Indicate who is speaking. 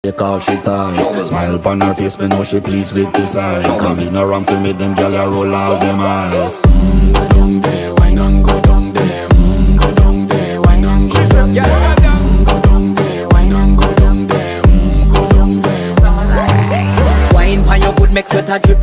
Speaker 1: Take all she ties. Smile upon her face, me know she pleased with this eyes. Come in around to make them gyal a roll out them eyes. Go down there, wine and go down there. Go down there, wine and go down there. Go down there, wine and go down there. Go down there.
Speaker 2: Wine pan your good, make sweat a drip.